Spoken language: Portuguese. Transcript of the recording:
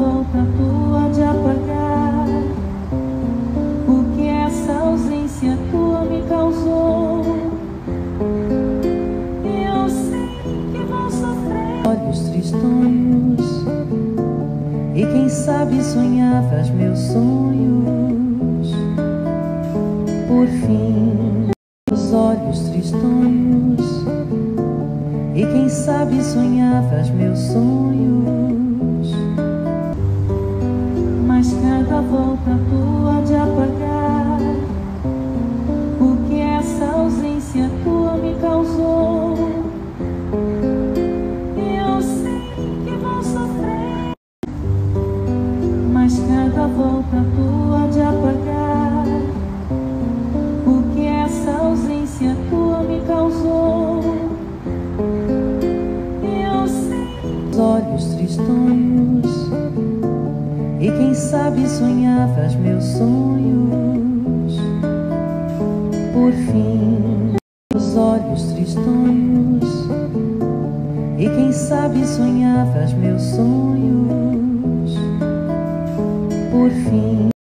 volta tua de apagar o que essa ausência tua me causou. Eu sei que vou sofrer olhos tristonhos, e quem sabe sonhavas meus sonhos. Por fim, os olhos tristonhos, e quem sabe sonhavas meus sonhos. Mas cada volta tua de apagar o que essa ausência tua me causou. Eu sei que vou sofrer, mas cada volta tua de apagar o que essa ausência tua me causou. Eu sei os olhos tristonhos, e quem sabe sonhavas meus sonhos. Por fim, os olhos tristonhos, e quem sabe sonhavas meus sonhos.